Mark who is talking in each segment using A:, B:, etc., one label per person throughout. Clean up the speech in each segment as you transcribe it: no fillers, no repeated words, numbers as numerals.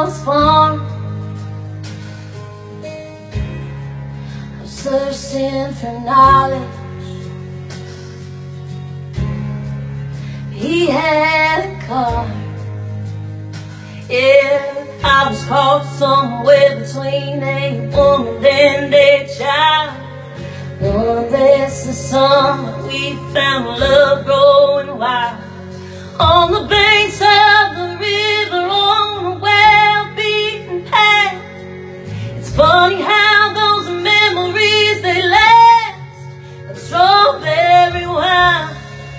A: grandpa's farm. I was searching for knowledge. He had a car. Yeah, I was caught somewhere between a woman and a child. One blessed summer we found love growing wild on the banks of the river, on a well-beaten path. It's funny how those memories, they last like strawberry wine.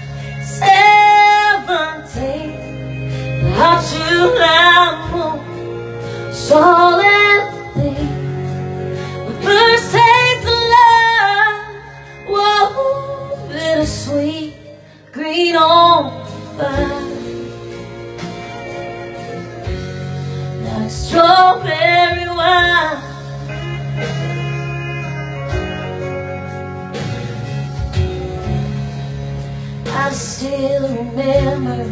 A: 17, the hot July moon, saw everything. The first taste of love, whoa, bittersweet, green on fire, like strawberry wine. I still remember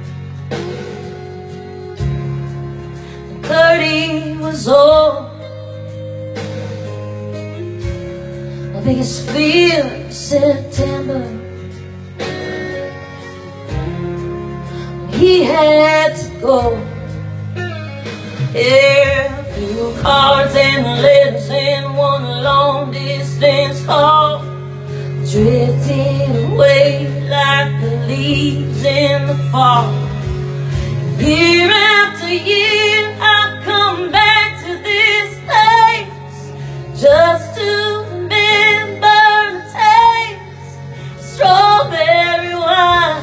A: 30 was old. My biggest fear was September. He had to go. Yeah, a few cards and letters and one long distance call, drifting away like the leaves in the fall. Year after year I come back to this place just to remember the taste of strawberry wine.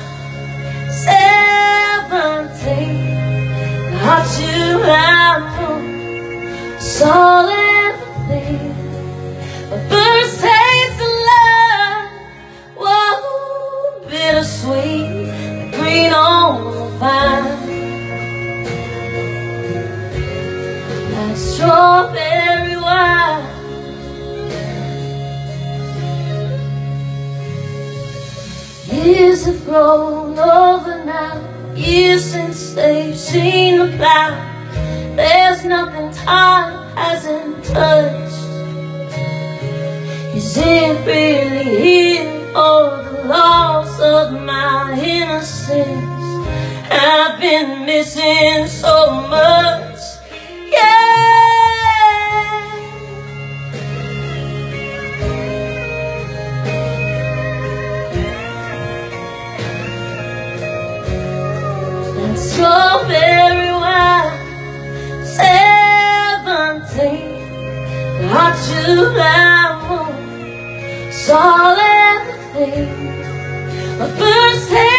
A: 17, the hot July moon, saw everything. My first taste of love, whoa, bittersweet, the green on the vine, like strawberry wine. Years have grown over now, years since they've seen the plow. There's nothing time hasn't touched. Is it really here, or the loss of my innocence? I've been missing so much, yeah. And strawberry wine, 17, the hot July moon, saw everything. My first